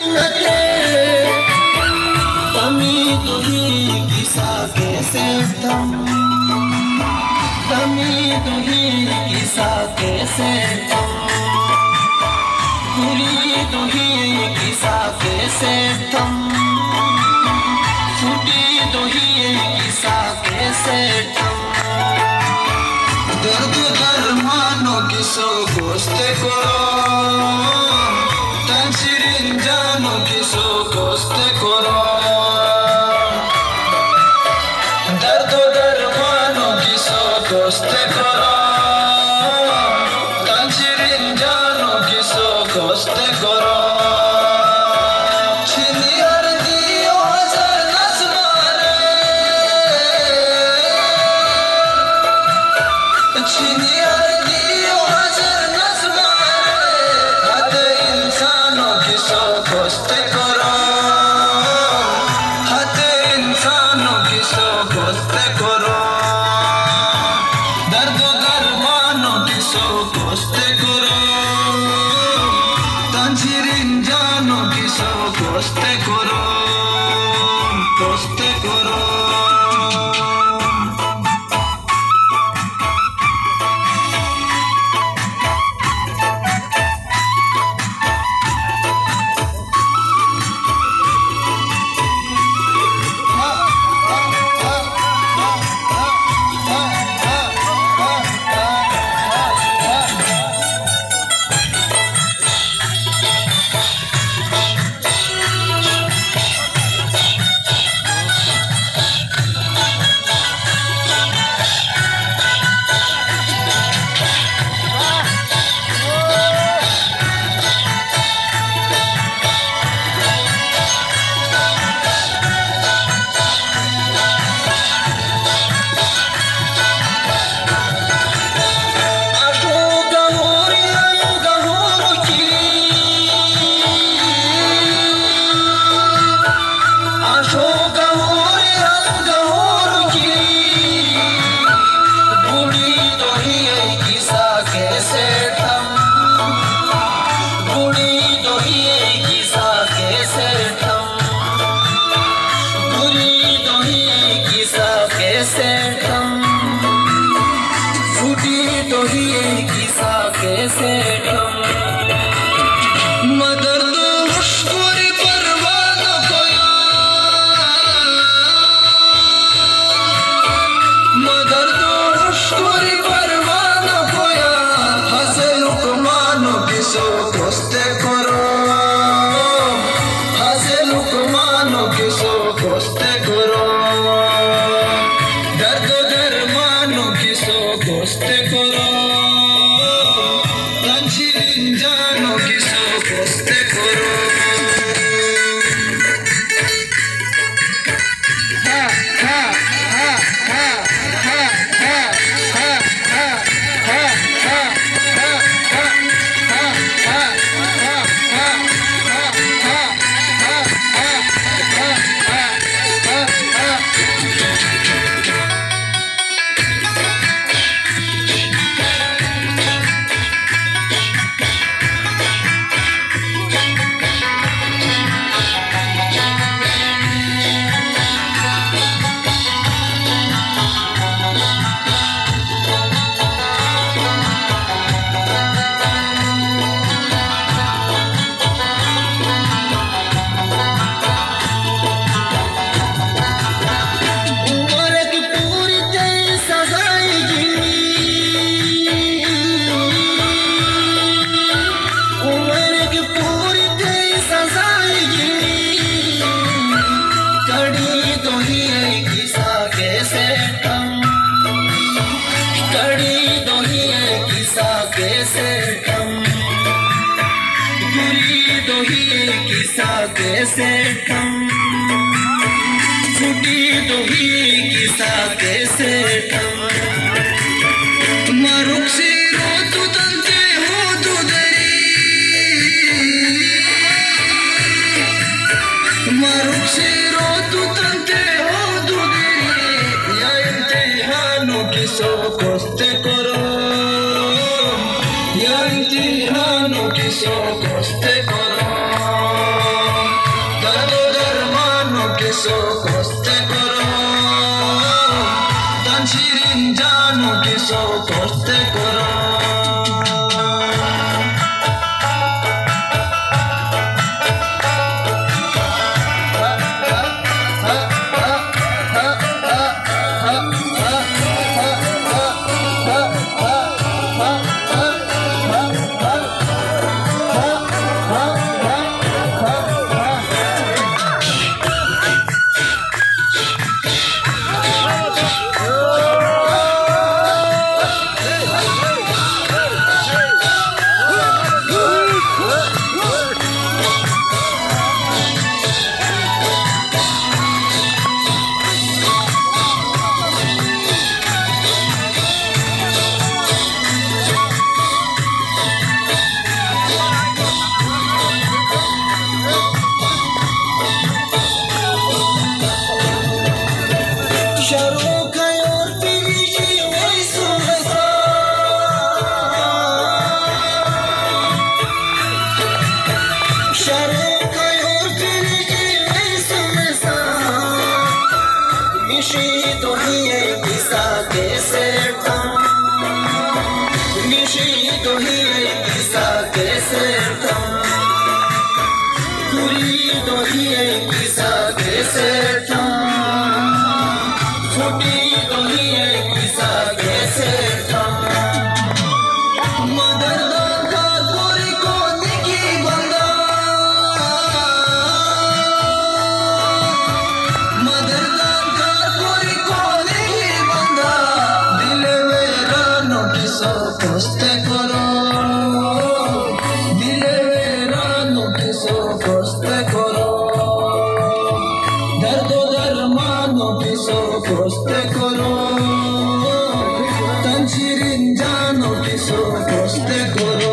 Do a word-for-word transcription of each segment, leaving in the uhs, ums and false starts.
Kami tuhi kisah kesetam, kami tuhi kisah kesetam, kuri tuhi kisah kesetam, futi tuhi kisah kesetam. दर्द दरमानो किसो कोस्ते करो, तंजीरिन जानो किसो कोस्ते करो, दर्द दरमानो किसो कोस्ते करो, तंजीरिन जानो किसो कोस्ते करो. Coste coro, coste coro. कैसे कम फूटी तो ही किसा कैसे कम मारुक से रो तू तंते हो तू दरी मारुक से रो तू तंते हो तू दरी या इम्तिहानों की सो कोस्ते करो या इम्तिहानों की सो कोस्ते करो निशीतो हिये किसा कैसे ठम निशीतो हिये किसा कैसे ठम दूरी तो हिये किसा कैसे ठम छुट्टी तो हिये किसा कैसे ठम मदरदार का गोरी को दिखी बंदा मदरदार का गोरी को दिखी बंदा दिल मेरा नो किसो कोस्ते करो दिल मेरा नो किसो कोस्ते करो दर्दो दरमानो किसो कोस्ते करो तंशीरिन जानो किसो कोस्ते करो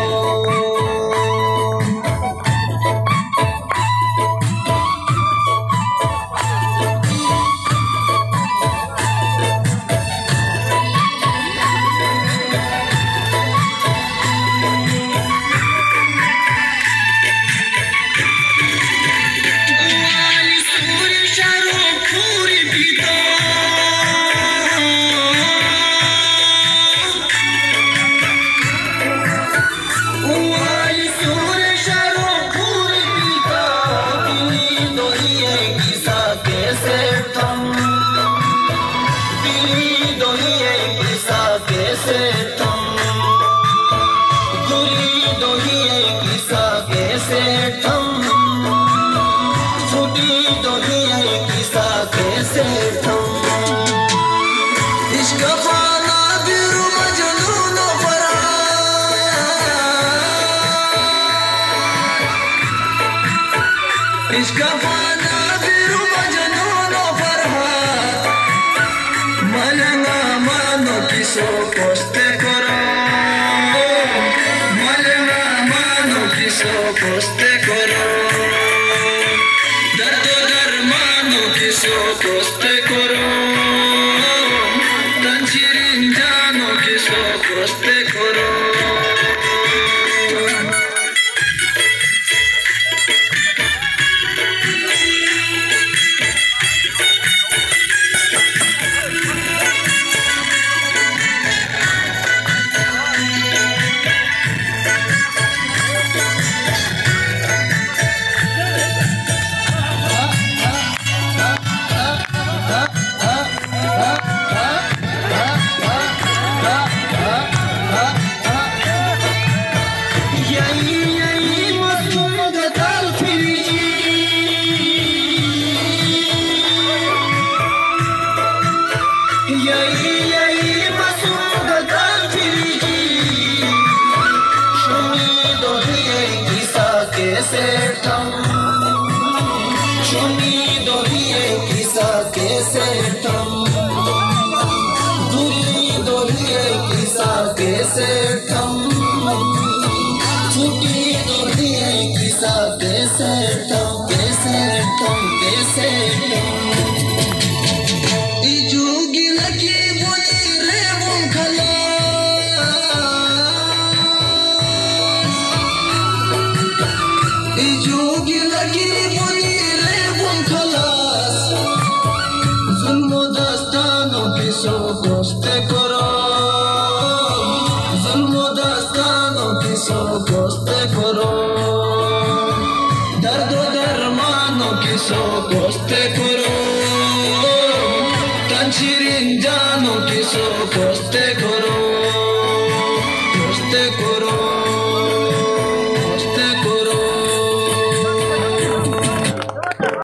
इश्क़ फ़ाना बिरु मजनून फरहाद मलंगा मानो किसो कोस्ते करो मलंगा मानो किसो कोस्ते करो दर्द दरमानो किसो कोस्ते करो तंशीरिन जानो किसो कोस्ते करो Tंशीरिन जानो किसो कोस्ते करो कोस्ते करो